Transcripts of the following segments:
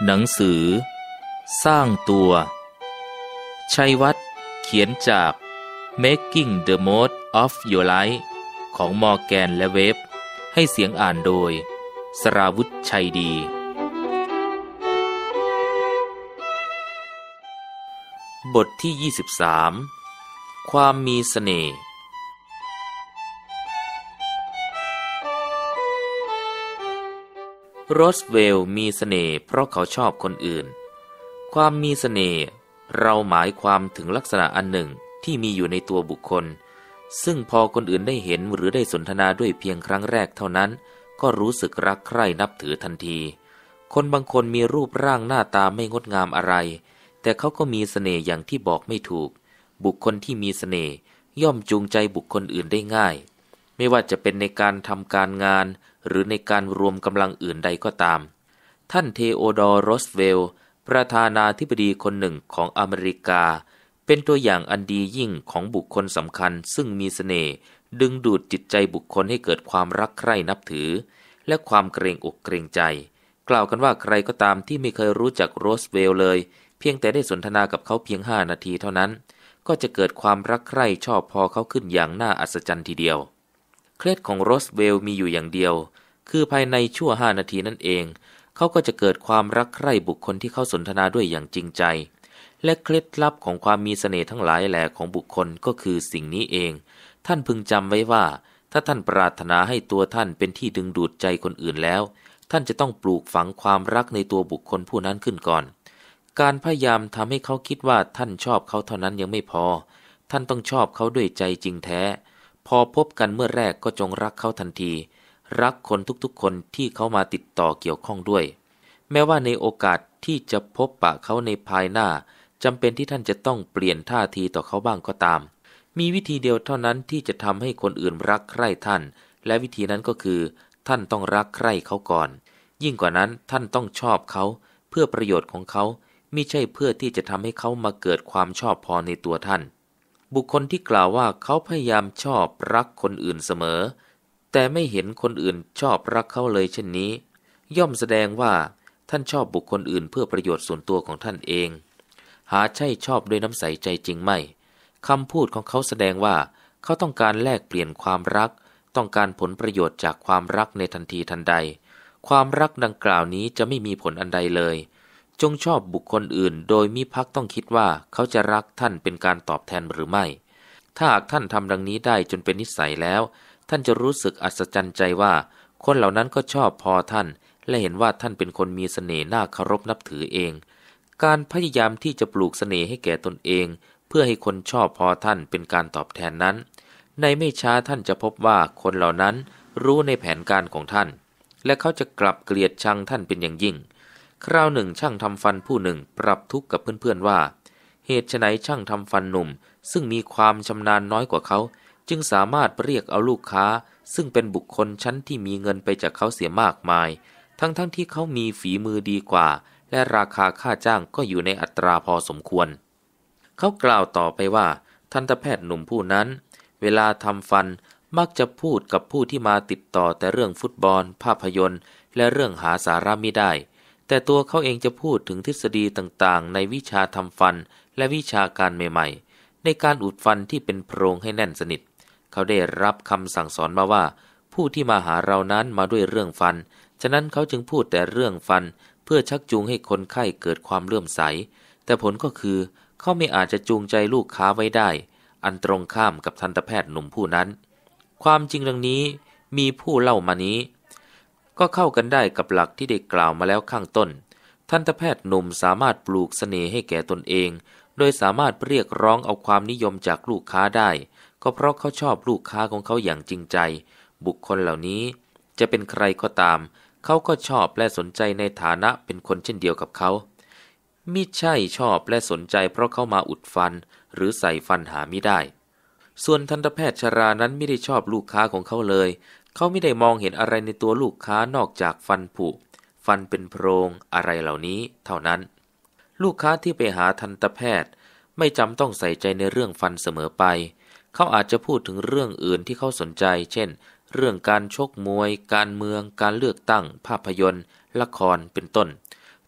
หนังสือสร้างตัวชัยวัฒน์เขียนจาก Making the Most of Your Life ของมอร์แกนและเวฟให้เสียงอ่านโดยสราวุธชัยดีบทที่23ความมีเสน่ห์โรสเวลล์มีเสน่ห์เพราะเขาชอบคนอื่นความมีเสน่ห์เราหมายความถึงลักษณะอันหนึ่งที่มีอยู่ในตัวบุคคลซึ่งพอคนอื่นได้เห็นหรือได้สนทนาด้วยเพียงครั้งแรกเท่านั้นก็รู้สึกรักใคร่นับถือทันทีคนบางคนมีรูปร่างหน้าตาไม่งดงามอะไรแต่เขาก็มีเสน่ห์อย่างที่บอกไม่ถูกบุคคลที่มีเสน่ห์ย่อมจูงใจบุคคลอื่นได้ง่ายไม่ว่าจะเป็นในการทำการงานหรือในการรวมกำลังอื่นใดก็ตามท่านเทโอดอร์ โรสเวลล์ประธานาธิบดีคนหนึ่งของอเมริกาเป็นตัวอย่างอันดียิ่งของบุคคลสำคัญซึ่งมีเสน่ห์ดึงดูดจิตใจบุคคลให้เกิดความรักใคร่นับถือและความเกรงอกเกรงใจกล่าวกันว่าใครก็ตามที่ไม่เคยรู้จักโรสเวลล์เลยเพียงแต่ได้สนทนากับเขาเพียง5 นาทีเท่านั้นก็จะเกิดความรักใคร่ชอบพอเขาขึ้นอย่างน่าอัศจรรย์ทีเดียวเคล็ดของโรสเวลล์มีอยู่อย่างเดียวคือภายในชั่ว5 นาทีนั่นเองเขาก็จะเกิดความรักใคร่บุคคลที่เขาสนทนาด้วยอย่างจริงใจและเคล็ดลับของความมีเสน่ห์ทั้งหลายแหล่ของบุคคลก็คือสิ่งนี้เองท่านพึงจำไว้ว่าถ้าท่านปรารถนาให้ตัวท่านเป็นที่ดึงดูดใจคนอื่นแล้วท่านจะต้องปลูกฝังความรักในตัวบุคคลผู้นั้นขึ้นก่อนการพยายามทำให้เขาคิดว่าท่านชอบเขาเท่านั้นยังไม่พอท่านต้องชอบเขาด้วยใจจริงแท้พอพบกันเมื่อแรกก็จงรักเขาทันทีรักคนทุกๆคนที่เขามาติดต่อเกี่ยวข้องด้วยแม้ว่าในโอกาสที่จะพบปะเขาในภายหน้าจำเป็นที่ท่านจะต้องเปลี่ยนท่าทีต่อเขาบ้างก็ตามมีวิธีเดียวเท่านั้นที่จะทำให้คนอื่นรักใคร่ท่านและวิธีนั้นก็คือท่านต้องรักใคร่เขาก่อนยิ่งกว่านั้นท่านต้องชอบเขาเพื่อประโยชน์ของเขามิใช่เพื่อที่จะทำให้เขามาเกิดความชอบพอในตัวท่านบุคคลที่กล่าวว่าเขาพยายามชอบรักคนอื่นเสมอแต่ไม่เห็นคนอื่นชอบรักเขาเลยเช่นนี้ย่อมแสดงว่าท่านชอบบุคคลอื่นเพื่อประโยชน์ส่วนตัวของท่านเองหาใช่ชอบด้วยน้ำใสใจจริงไม่คำพูดของเขาแสดงว่าเขาต้องการแลกเปลี่ยนความรักต้องการผลประโยชน์จากความรักในทันทีทันใดความรักดังกล่าวนี้จะไม่มีผลอันใดเลยจงชอบบุคคลอื่นโดยมิภักต้องคิดว่าเขาจะรักท่านเป็นการตอบแทนหรือไม่ถ้าหากท่านทำดังนี้ได้จนเป็นนิสัยแล้วท่านจะรู้สึกอัศจรรย์ใจว่าคนเหล่านั้นก็ชอบพอท่านและเห็นว่าท่านเป็นคนมีเสน่ห์น่าเคารพนับถือเองการพยายามที่จะปลูกเสน่ห์ให้แก่ตนเองเพื่อให้คนชอบพอท่านเป็นการตอบแทนนั้นในไม่ช้าท่านจะพบว่าคนเหล่านั้นรู้ในแผนการของท่านและเขาจะกลับเกลียดชังท่านเป็นอย่างยิ่งคราวหนึ่งช่างทำฟันผู้หนึ่งปรับทุกข์กับเพื่อนๆว่าเหตุไฉนช่างทำฟันหนุ่มซึ่งมีความชำนาญน้อยกว่าเขาจึงสามารถเรียกเอาลูกค้าซึ่งเป็นบุคคลชั้นที่มีเงินไปจากเขาเสียมากมายทั้งที่เขามีฝีมือดีกว่าและราคาค่าจ้างก็อยู่ในอัตราพอสมควรเขากล่าวต่อไปว่าทันตแพทย์หนุ่มผู้นั้นเวลาทำฟันมักจะพูดกับผู้ที่มาติดต่อแต่เรื่องฟุตบอลภาพยนตร์และเรื่องหาสาระไม่ได้แต่ตัวเขาเองจะพูดถึงทฤษฎีต่างๆในวิชาทำฟันและวิชาการใหม่ๆในการอุดฟันที่เป็นโพรงให้แน่นสนิทเขาได้รับคำสั่งสอนมาว่าผู้ที่มาหาเรานั้นมาด้วยเรื่องฟันฉะนั้นเขาจึงพูดแต่เรื่องฟันเพื่อชักจูงให้คนไข้เกิดความเลื่อมใสแต่ผลก็คือเขาไม่อาจจะจูงใจลูกค้าไว้ได้อันตรงข้ามกับทันตแพทย์หนุ่มผู้นั้นความจริงดังนี้มีผู้เล่ามานี้ก็เข้ากันได้กับหลักที่ได้กล่าวมาแล้วข้างต้นทันตแพทย์หนุ่มสามารถปลูกเสน่ห์ให้แก่ตนเองโดยสามารถเรียกร้องเอาความนิยมจากลูกค้าได้ก็เพราะเขาชอบลูกค้าของเขาอย่างจริงใจบุคคลเหล่านี้จะเป็นใครก็ตามเขาก็ชอบและสนใจในฐานะเป็นคนเช่นเดียวกับเขามิใช่ชอบและสนใจเพราะเขามาอุดฟันหรือใส่ฟันหามิได้ส่วนทันตแพทย์ชรานั้นไม่ได้ชอบลูกค้าของเขาเลยเขาไม่ได้มองเห็นอะไรในตัวลูกค้านอกจากฟันผุฟันเป็นโพรงอะไรเหล่านี้เท่านั้นลูกค้าที่ไปหาทันตแพทย์ไม่จำต้องใส่ใจในเรื่องฟันเสมอไปเขาอาจจะพูดถึงเรื่องอื่นที่เขาสนใจเช่นเรื่องการชกมวยการเมืองการเลือกตั้งภาพยนตร์ละครเป็นต้น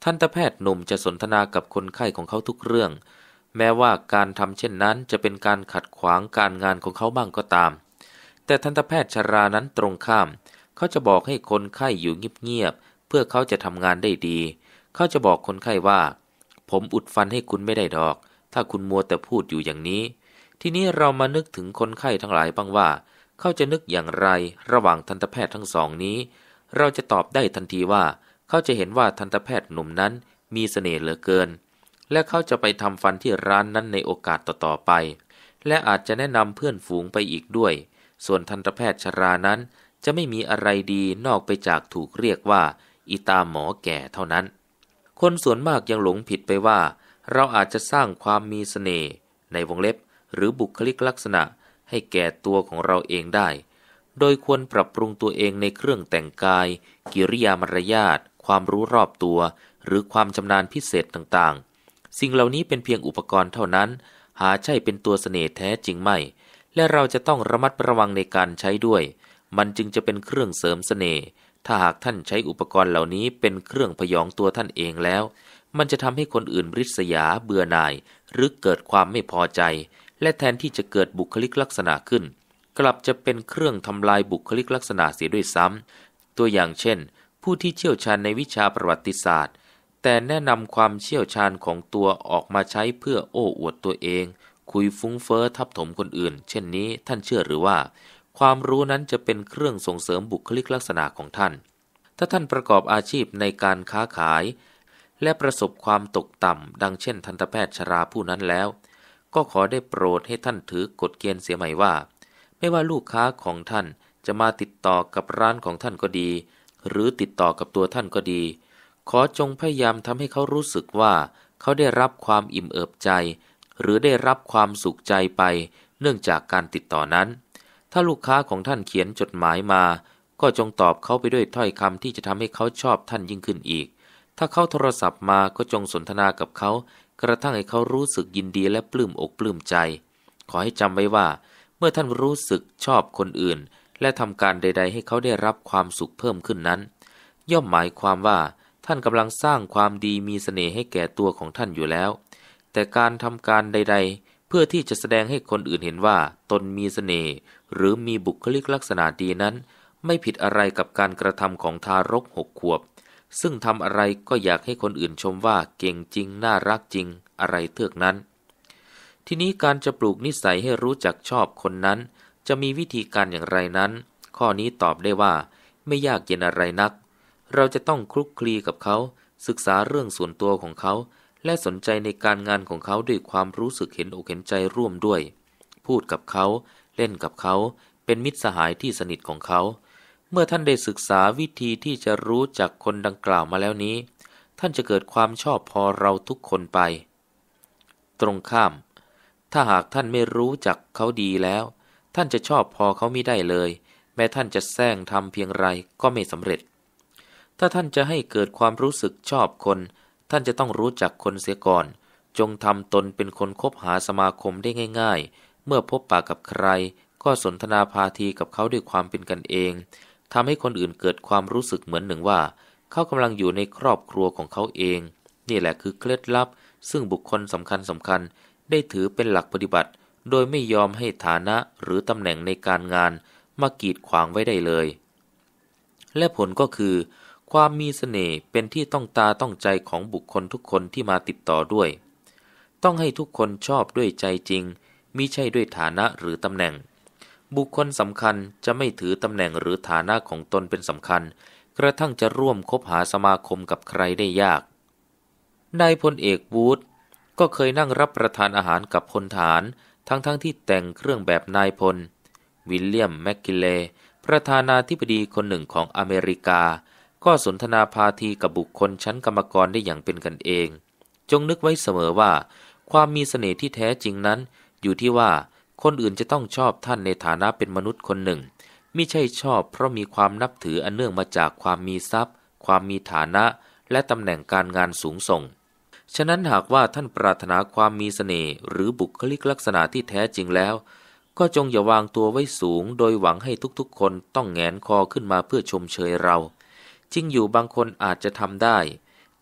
ทันตแพทย์หนุ่มจะสนทนากับคนไข้ของเขาทุกเรื่องแม้ว่าการทำเช่นนั้นจะเป็นการขัดขวางการงานของเขาบ้างก็ตามแต่ทันตแพทย์ชรานั้นตรงข้ามเขาจะบอกให้คนไข้อยู่เงียบๆเพื่อเขาจะทำงานได้ดีเขาจะบอกคนไข้ว่าผมอุดฟันให้คุณไม่ได้ดอกถ้าคุณมัวแต่พูดอยู่อย่างนี้ทีนี้เรามานึกถึงคนไข้ทั้งหลายบ้างว่าเขาจะนึกอย่างไรระหว่างทันตแพทย์ทั้งสองนี้เราจะตอบได้ทันทีว่าเขาจะเห็นว่าทันตแพทย์หนุ่มนั้นมีเสน่ห์เหลือเกินและเขาจะไปทำฟันที่ร้านนั้นในโอกาสต่อๆไปและอาจจะแนะนำเพื่อนฝูงไปอีกด้วยส่วนทันตแพทย์ชรานั้นจะไม่มีอะไรดีนอกไปจากถูกเรียกว่าอีตาหมอแก่เท่านั้นคนส่วนมากยังหลงผิดไปว่าเราอาจจะสร้างความมีเสน่ห์ในวงเล็บหรือบุคลิกลักษณะให้แก่ตัวของเราเองได้โดยควรปรับปรุงตัวเองในเครื่องแต่งกายกิริยามารยาทความรู้รอบตัวหรือความชำนาญพิเศษต่างๆสิ่งเหล่านี้เป็นเพียงอุปกรณ์เท่านั้นหาใช่เป็นตัวเสน่ห์แท้จริงไม่และเราจะต้องระมัดระวังในการใช้ด้วยมันจึงจะเป็นเครื่องเสริมเสน่ห์ถ้าหากท่านใช้อุปกรณ์เหล่านี้เป็นเครื่องพยองตัวท่านเองแล้วมันจะทำให้คนอื่นริษยาเบื่อหน่ายหรือเกิดความไม่พอใจและแทนที่จะเกิดบุคลิกลักษณะขึ้นกลับจะเป็นเครื่องทำลายบุคลิกลักษณะเสียด้วยซ้ำตัวอย่างเช่นผู้ที่เชี่ยวชาญในวิชาประวัติศาสตร์แต่แนะนำความเชี่ยวชาญของตัวออกมาใช้เพื่อโอ้อวดตัวเองคุยฟุ้งเฟ้อทับถมคนอื่นเช่นนี้ท่านเชื่อหรือว่าความรู้นั้นจะเป็นเครื่องส่งเสริมบุคลิกลักษณะของท่านถ้าท่านประกอบอาชีพในการค้าขายและประสบความตกต่ำดังเช่นทันตแพทย์ชราผู้นั้นแล้วก็ขอได้โปรดให้ท่านถือกฎเกณฑ์เสียใหม่ว่าไม่ว่าลูกค้าของท่านจะมาติดต่อกับร้านของท่านก็ดีหรือติดต่อกับตัวท่านก็ดีขอจงพยายามทำให้เขารู้สึกว่าเขาได้รับความอิ่มเอิบใจหรือได้รับความสุขใจไปเนื่องจากการติดต่อนั้นถ้าลูกค้าของท่านเขียนจดหมายมาก็จงตอบเขาไปด้วยถ้อยคำที่จะทำให้เขาชอบท่านยิ่งขึ้นอีกถ้าเขาโทรศัพท์มาก็จงสนทนากับเขากระทั่งให้เขารู้สึกยินดีและปลื้มอกปลื้มใจขอให้จำไว้ว่าเมื่อท่านรู้สึกชอบคนอื่นและทำการใดๆให้เขาได้รับความสุขเพิ่มขึ้นนั้นย่อมหมายความว่าท่านกำลังสร้างความดีมีเสน่ห์ให้แก่ตัวของท่านอยู่แล้วแต่การทำการใดๆเพื่อที่จะแสดงให้คนอื่นเห็นว่าตนมีเสน่ห์หรือมีบุคลิกลักษณะดีนั้นไม่ผิดอะไรกับการกระทำของทารก6 ขวบซึ่งทำอะไรก็อยากให้คนอื่นชมว่าเก่งจริงน่ารักจริงอะไรเทือกนั้นทีนี้การจะปลูกนิสัยให้รู้จักชอบคนนั้นจะมีวิธีการอย่างไรนั้นข้อนี้ตอบได้ว่าไม่ยากเย็นอะไรนักเราจะต้องคลุกคลีกับเขาศึกษาเรื่องส่วนตัวของเขาและสนใจในการงานของเขาด้วยความรู้สึกเห็นอกเห็นใจร่วมด้วยพูดกับเขาเล่นกับเขาเป็นมิตรสหายที่สนิทของเขาเมื่อท่านได้ศึกษาวิธีที่จะรู้จักคนดังกล่าวมาแล้วนี้ท่านจะเกิดความชอบพอเราทุกคนไปตรงข้ามถ้าหากท่านไม่รู้จักเขาดีแล้วท่านจะชอบพอเขาไม่ได้เลยแม้ท่านจะแซงทำเพียงไรก็ไม่สำเร็จถ้าท่านจะให้เกิดความรู้สึกชอบคนท่านจะต้องรู้จักคนเสียก่อนจงทำตนเป็นคนคบหาสมาคมได้ง่ายๆเมื่อพบปะกับใครก็สนทนาพาทีกับเขาด้วยความเป็นกันเองทำให้คนอื่นเกิดความรู้สึกเหมือนหนึ่งว่าเขากำลังอยู่ในครอบครัวของเขาเองนี่แหละคือเคล็ดลับซึ่งบุคคลสำคัญได้ถือเป็นหลักปฏิบัติโดยไม่ยอมให้ฐานะหรือตำแหน่งในการงานมากีดขวางไว้ได้เลยและผลก็คือความมีเสน่ห์เป็นที่ต้องตาต้องใจของบุคคลทุกคนที่มาติดต่อด้วยต้องให้ทุกคนชอบด้วยใจจริงมิใช่ด้วยฐานะหรือตำแหน่งบุคคลสำคัญจะไม่ถือตำแหน่งหรือฐานะของตนเป็นสำคัญกระทั่งจะร่วมคบหาสมาคมกับใครได้ยากนายพลเอกวูดก็เคยนั่งรับประทานอาหารกับพลทหารทั้งที่แต่งเครื่องแบบนายพลวิลเลียมแมคกินเลย์ประธานาธิบดีคนหนึ่งของอเมริกาก็สนทนาพาทีกับบุคคลชั้นกรรมกรได้อย่างเป็นกันเองจงนึกไว้เสมอว่าความมีเสน่ห์ที่แท้จริงนั้นอยู่ที่ว่าคนอื่นจะต้องชอบท่านในฐานะเป็นมนุษย์คนหนึ่งมิใช่ชอบเพราะมีความนับถืออันเนื่องมาจากความมีทรัพย์ความมีฐานะและตำแหน่งการงานสูงส่งฉะนั้นหากว่าท่านปรารถนาความมีเสน่ห์หรือบุคลิกลักษณะที่แท้จริงแล้วก็จงอย่าวางตัวไว้สูงโดยหวังให้ทุกๆคนต้องแหงนคอขึ้นมาเพื่อชมเชยเราจริงอยู่บางคนอาจจะทำได้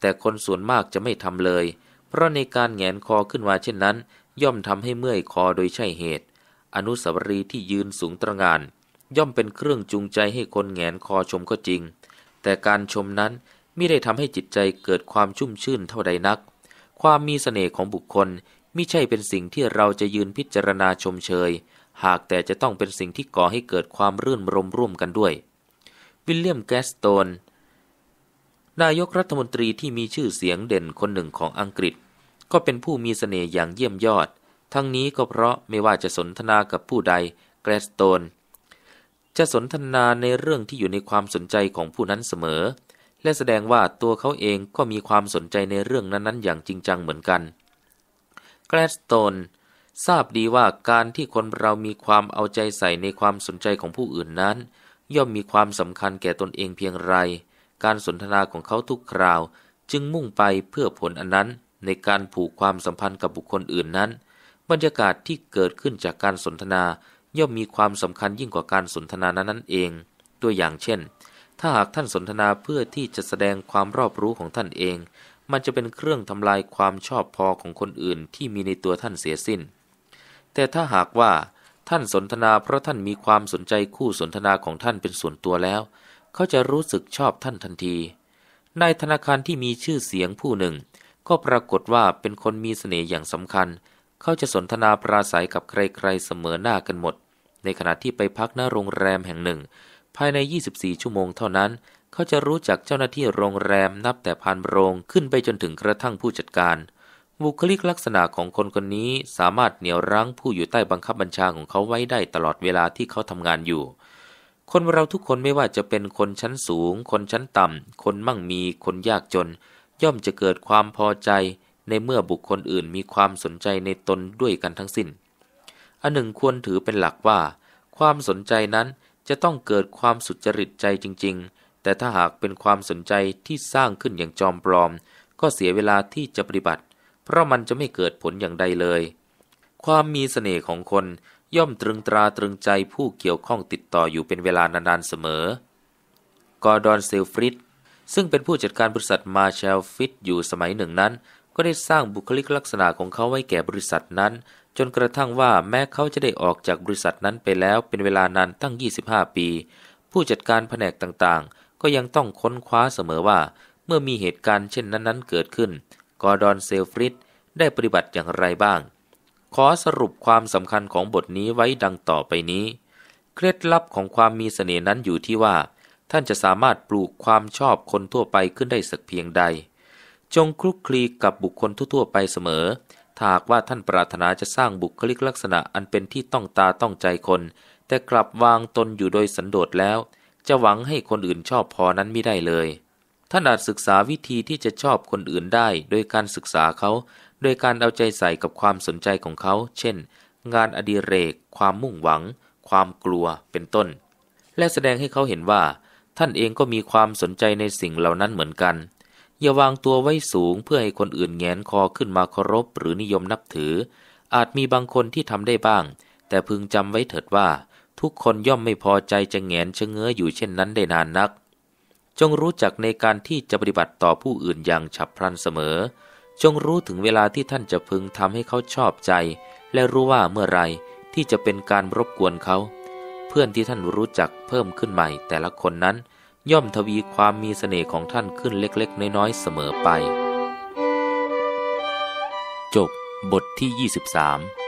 แต่คนส่วนมากจะไม่ทำเลยเพราะในการแหงนคอขึ้นมาเช่นนั้นย่อมทำให้เมื่อยคอโดยใช่เหตุอนุสาวรีย์ที่ยืนสูงตระหง่านย่อมเป็นเครื่องจูงใจให้คนแหงนคอชมก็จริงแต่การชมนั้นมิได้ทำให้จิตใจเกิดความชุ่มชื่นเท่าใดนักความมีเสน่ห์ของบุคคลมิใช่เป็นสิ่งที่เราจะยืนพิจารณาชมเชยหากแต่จะต้องเป็นสิ่งที่ก่อให้เกิดความรื่นรมร่วมกันด้วยวิลเลียมแกสโตนนายกรัฐมนตรีที่มีชื่อเสียงเด่นคนหนึ่งของอังกฤษก็เป็นผู้มีเสน่ห์อย่างเยี่ยมยอดทั้งนี้ก็เพราะไม่ว่าจะสนทนากับผู้ใดแกสโตนจะสนทนาในเรื่องที่อยู่ในความสนใจของผู้นั้นเสมอและแสดงว่าตัวเขาเองก็มีความสนใจในเรื่องนั้นๆอย่างจริงจังเหมือนกันแกลสโตนทราบดีว่าการที่คนเรามีความเอาใจใส่ในความสนใจของผู้อื่นนั้นย่อมมีความสำคัญแก่ตนเองเพียงไรการสนทนาของเขาทุกคราวจึงมุ่งไปเพื่อผลอันนั้นในการผูกความสัมพันธ์กับบุคคลอื่นนั้นบรรยากาศที่เกิดขึ้นจากการสนทนาย่อมมีความสำคัญยิ่งกว่าการสนทนานั้นเองตัวอย่างเช่นถ้าหากท่านสนทนาเพื่อที่จะแสดงความรอบรู้ของท่านเองมันจะเป็นเครื่องทำลายความชอบพอของคนอื่นที่มีในตัวท่านเสียสิ้นแต่ถ้าหากว่าท่านสนทนาเพราะท่านมีความสนใจคู่สนทนาของท่านเป็นส่วนตัวแล้วเขาจะรู้สึกชอบท่านทันทีนายธนาคารที่มีชื่อเสียงผู้หนึ่งก็ปรากฏว่าเป็นคนมีเสน่ห์อย่างสำคัญเขาจะสนทนาปราศัยกับใครๆเสมอหน้ากันหมดในขณะที่ไปพักณโรงแรมแห่งหนึ่งภายใน24ชั่วโมงเท่านั้นเขาจะรู้จักเจ้าหน้าที่โรงแรมนับแต่พานโรงขึ้นไปจนถึงกระทั่งผู้จัดการบุคลิกลักษณะของคนคนนี้สามารถเหนี่ยวรั้งผู้อยู่ใต้บังคับบัญชาของเขาไว้ได้ตลอดเวลาที่เขาทำงานอยู่คนเราทุกคนไม่ว่าจะเป็นคนชั้นสูงคนชั้นต่ำคนมั่งมีคนยากจนย่อมจะเกิดความพอใจในเมื่อบุคคลอื่นมีความสนใจในตนด้วยกันทั้งสิ้นอันหนึ่งควรถือเป็นหลักว่าความสนใจนั้นจะต้องเกิดความสุจริตใจจริงๆแต่ถ้าหากเป็นความสนใจที่สร้างขึ้นอย่างจอมปลอมก็เสียเวลาที่จะปฏิบัติเพราะมันจะไม่เกิดผลอย่างใดเลยความมีเสน่ห์ของคนย่อมตรึงตราตรึงใจผู้เกี่ยวข้องติดต่ออยู่เป็นเวลานานๆเสมอกอร์ดอนเซลฟริดซึ่งเป็นผู้จัดการบริษัทมาแชลฟิตอยู่สมัยหนึ่งนั้นก็ได้สร้างบุคลิกลักษณะของเขาไว้แก่บริษัทนั้นจนกระทั่งว่าแม้เขาจะได้ออกจากบริษัทนั้นไปแล้วเป็นเวลานานตั้ง25ปีผู้จัดการแผนกต่างๆก็ยังต้องค้นคว้าเสมอว่าเมื่อมีเหตุการณ์เช่นนั้นๆเกิดขึ้นกอร์ดอนเซลฟริดได้ปฏิบัติอย่างไรบ้างขอสรุปความสำคัญของบทนี้ไว้ดังต่อไปนี้เคล็ดลับของความมีเสน่ห์นั้นอยู่ที่ว่าท่านจะสามารถปลูกความชอบคนทั่วไปขึ้นได้สักเพียงใดจงคลุกคลีกับบุคคลทั่วๆไปเสมอถ้าหากว่าท่านปรารถนาจะสร้างบุคลิกลักษณะอันเป็นที่ต้องตาต้องใจคนแต่กลับวางตนอยู่โดยสันโดษแล้วจะหวังให้คนอื่นชอบพอนั้นไม่ได้เลยท่านอาจศึกษาวิธีที่จะชอบคนอื่นได้โดยการศึกษาเขาโดยการเอาใจใส่กับความสนใจของเขาเช่นงานอดิเรกความมุ่งหวังความกลัวเป็นต้นและแสดงให้เขาเห็นว่าท่านเองก็มีความสนใจในสิ่งเหล่านั้นเหมือนกันอย่าวางตัวไว้สูงเพื่อให้คนอื่นแงนคอขึ้นมาเคารพหรือนิยมนับถืออาจมีบางคนที่ทำได้บ้างแต่พึงจำไว้เถิดว่าทุกคนย่อมไม่พอใจจะแงนชะเง้ออยู่เช่นนั้นได้นานนักจงรู้จักในการที่จะปฏิบัติต่อผู้อื่นอย่างฉับพลันเสมอจงรู้ถึงเวลาที่ท่านจะพึงทำให้เขาชอบใจและรู้ว่าเมื่อไรที่จะเป็นการรบกวนเขาเพื่อนที่ท่านรู้จักเพิ่มขึ้นใหม่แต่ละคนนั้นย่อมทวีความมีเสน่ห์ของท่านขึ้นเล็กๆน้อยๆเสมอไปจบบทที่23